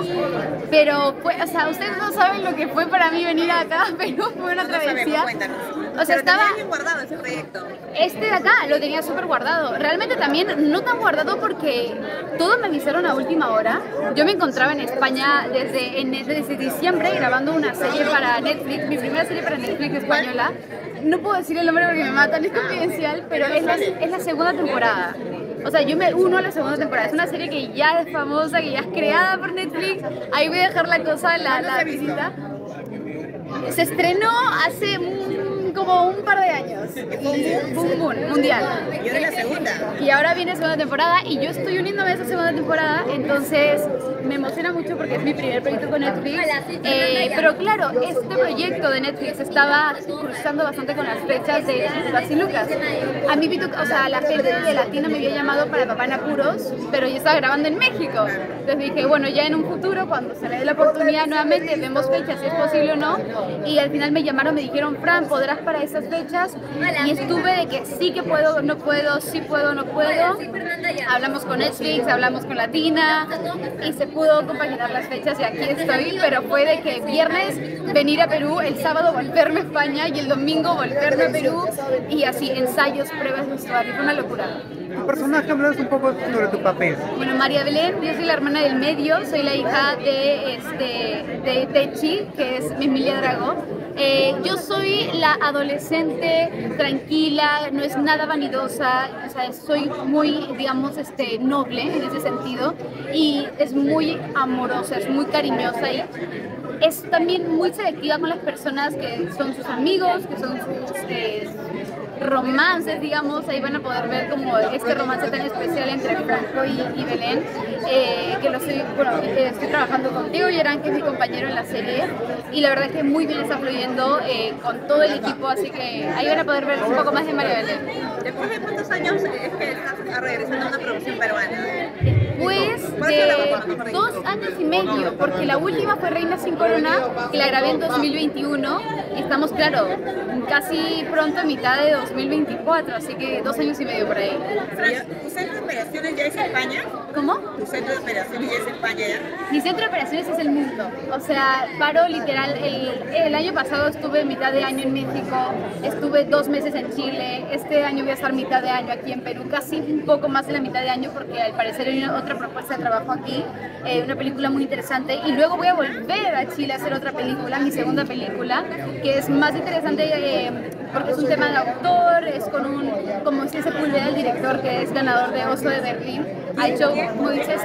Pero, fue, o sea, ustedes no saben lo que fue para mí venir acá, pero fue una travesía. Cuéntanos. O sea, Pero estaba... tenías bien guardado ese proyecto. Este de acá lo tenía súper guardado. Realmente también no tan guardado porque todos me avisaron a última hora. Yo me encontraba en España desde diciembre grabando una serie para Netflix, mi primera serie para Netflix española. No puedo decir el nombre porque me matan, es confidencial, pero es la segunda temporada. O sea, yo me uno a la segunda temporada. Es una serie que ya es famosa, que ya es creada por Netflix. Ahí voy a dejar la cosa, la visita. Se estrenó hace como un par de años. Boom, boom, mundial. Y ahora la segunda. Y ahora viene segunda temporada y yo estoy uniéndome a esa segunda temporada, entonces me emociona mucho porque es mi primer proyecto con Netflix. Pero claro, este proyecto de Netflix estaba cruzando bastante con las fechas de Las y Lucas. A mí, o sea, la gente de Latina me había llamado para Papá en Apuros, pero yo estaba grabando en México. Entonces dije, bueno, ya en un futuro, cuando se me dé la oportunidad nuevamente, vemos fechas, si es posible o no. Y al final me llamaron, me dijeron, Fran, ¿podrás para esas fechas? Y estuve de que sí que puedo, no puedo, sí puedo, no puedo. Hablamos con Netflix, hablamos con Latina y se pudo compaginar las fechas y aquí estoy, pero fue de que viernes venir a Perú, el sábado volverme a España y el domingo volverme a Perú y así ensayos, pruebas de vestuario, fue una locura. Tu personaje, hablas un poco sobre tu papel. Bueno, María Belén, yo soy la hermana del medio, soy la hija de Techi, que es Emilia Drago. Yo soy la adolescente tranquila, no es nada vanidosa, o sea, soy muy, digamos, noble en ese sentido y es muy amorosa, es muy cariñosa y es también muy selectiva con las personas que son sus amigos, que son sus romances, digamos. Ahí van a poder ver como este romance tan especial entre Franco y Belén, que lo estoy, bueno, estoy trabajando con Diego Yerán, que es mi compañero en la serie, y la verdad que muy bien está fluyendo con todo el equipo, así que ahí van a poder ver un poco más de María Belén. ¿Después de cuántos años es que estás regresando a una producción peruana? Después de 2 años y medio, porque la última fue Reina sin Corona, que la grabé en 2021, y estamos, claro, casi pronto a mitad de 2024, así que 2 años y medio por ahí. ¿Tu centro de operaciones ya es España? ¿Cómo? ¿Tu centro de operaciones ya es España ya? Mi centro de operaciones es el mundo, o sea, paro literal, el año pasado estuve mitad de año en México, estuve 2 meses en Chile, este año voy a estar mitad de año aquí en Perú, casi un poco más de la mitad de año porque al parecer hay otra propuesta de trabajo aquí, una película muy interesante, y luego voy a volver a Chile a hacer otra película, mi segunda película, que es más interesante porque es un tema de autor, es con Moisés Sepúlveda, el director que es ganador de Oso de Berlín, ha hecho Moisés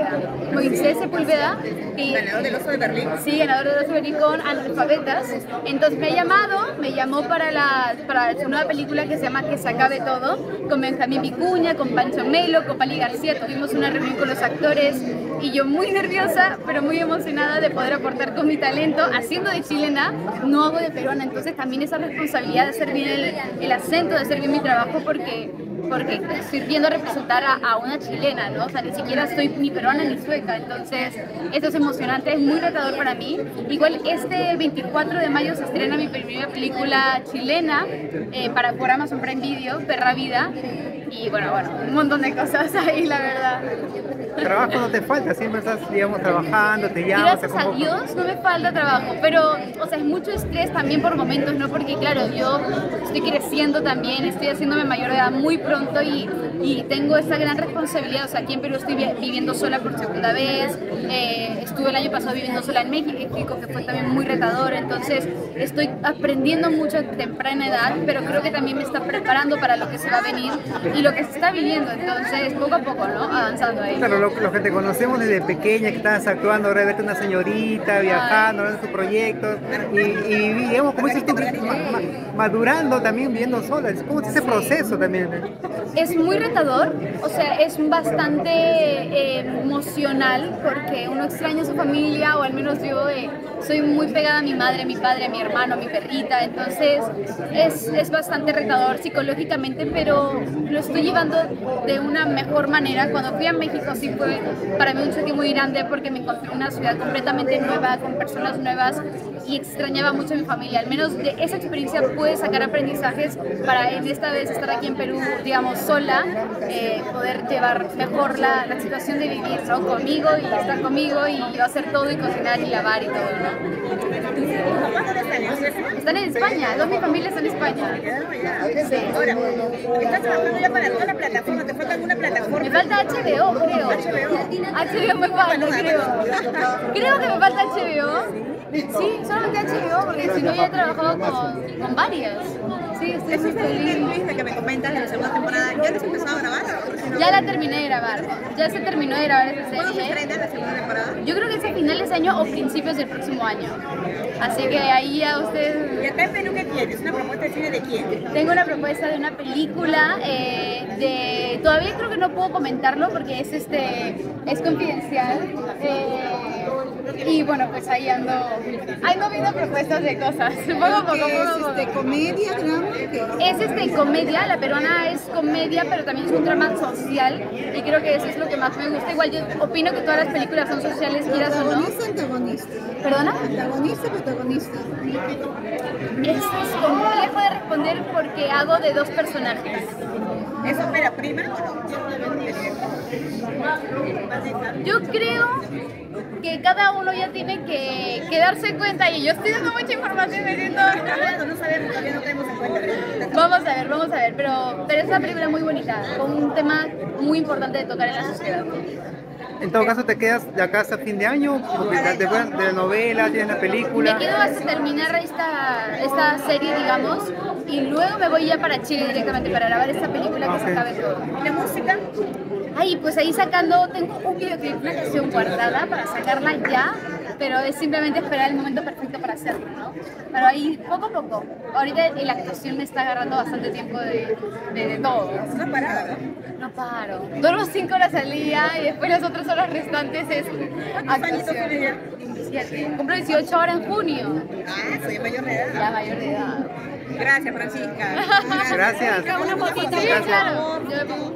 Sepúlveda, y ¿Ganador del Oso de Berlín? sí, ganador del Oso de Berlín con Analfabetas. Entonces me llamó para su nueva película que se llama Que se acabe todo, con Benjamín Vicuña, con Pancho Melo, con Pali García. Tuvimos una reunión con los actores y yo muy nerviosa, pero muy emocionada de poder aportar con mi talento, haciendo de chilena, no hago de peruana. Entonces también esa responsabilidad de hacer bien el acento, de hacer bien mi trabajo, porque estoy viendo representar a una chilena, ¿no? O sea, ni siquiera soy ni peruana ni sueca, entonces esto es emocionante, es muy retador para mí. Igual este 24 de mayo se estrena mi primera película chilena por Amazon Prime Video, Perra Vida, y bueno, un montón de cosas ahí, la verdad. Trabajo no te falta, siempre estás, digamos, trabajando, te llamas, Gracias a Dios no me falta trabajo, pero, o sea, es mucho estrés también por momentos, ¿no? Porque, claro, yo estoy creciendo también, estoy haciéndome mayor de edad muy pronto y tengo esa gran responsabilidad. O sea, aquí en Perú estoy viviendo sola por segunda vez, estuve el año pasado viviendo sola en México, que fue también muy retador, entonces estoy aprendiendo mucho a temprana edad, pero creo que también me está preparando para lo que se va a venir y lo que se está viviendo, entonces poco a poco, ¿no? Avanzando ahí. Claro, lo que te conocemos desde pequeña, que estabas actuando, ahora de verte una señorita, viajando, hablando de tus proyectos, y digamos, como dices tú, madurando también, viviendo sola. ¿Cómo es ese proceso también? Es muy retador, o sea, es bastante emocional porque uno extraña a su familia, o al menos yo soy muy pegada a mi madre, a mi padre, a mi hermano, a mi perrita, entonces es bastante retador psicológicamente, pero lo estoy llevando de una mejor manera. Cuando fui a México sí fue para mí un choque muy grande porque me encontré en una ciudad completamente nueva, con personas nuevas, y extrañaba mucho a mi familia. Al menos de esa experiencia pude sacar aprendizajes para en esta vez estar aquí en Perú, digamos, sola, poder llevar mejor la situación de vivir, ¿no? Conmigo y estar conmigo y yo hacer todo y cocinar y lavar y todo, ¿no? ¿Cuándo están? Están en España, toda mi familia está en España. Sí. Ahora, estás trabajando ya para toda la plataforma, ¿te falta alguna plataforma? Me falta HBO, creo. HBO me falta, creo. Creo que me falta HBO. Sí, solamente HBO, porque si no ya he trabajado con varias. Sí, estoy Ese muy es el feliz. Luis de que me comentas de la segunda temporada. ¿Ya les empezó a grabar? Ya la terminé de grabar. Ya se terminó de grabar esa ¿Cuándo se serie. estrena la segunda temporada? Yo creo que es a finales de año o principios del próximo año. Así que ahí ya ¿Y ustedes... acá en Perú qué tienes? ¿Una propuesta de cine de quién? Tengo una propuesta de una película de... Todavía creo que no puedo comentarlo porque es confidencial. Y bueno, pues ahí ando viendo propuestas de cosas. Poco a poco, poco a poco. ¿Comedia, drama? Es comedia, la peruana es comedia, pero también es un drama social y creo que eso es lo que más me gusta. Igual yo opino que todas las películas son sociales, quieras o no. Antagonista. ¿Perdona? Antagonista, protagonista. Eso es complejo de responder porque hago de dos personajes. ¿Es ópera prima o no? Yo creo que cada uno ya tiene que darse cuenta y yo estoy dando mucha información, me siento... No sabemos, todavía no tenemos en cuenta. Vamos a ver, pero es una película muy bonita, con un tema muy importante de tocar en la sociedad. En todo caso, ¿te quedas de acá hasta fin de año? Porque después de la novela, tienes la película. Me quedo hasta terminar esta serie, digamos, y luego me voy ya para Chile directamente para grabar esta película que se acabe todo. ¿Y la música? Ay, pues ahí sacando, tengo un videoclip, una canción guardada para sacarla ya, pero es simplemente esperar el momento perfecto para hacerlo, ¿no? Pero ahí, poco a poco. Ahorita la actuación me está agarrando bastante tiempo de todo. No parada, No paro. Duermo 5 horas al día y después las otras horas restantes es ¿cuántos añitos tienes ya? 17. Cumplo 18 ahora en junio. Ah, soy mayor de edad. Ya mayor de edad. Gracias, Francisca. Gracias. Una fotito. Sí, claro. Yo me pongo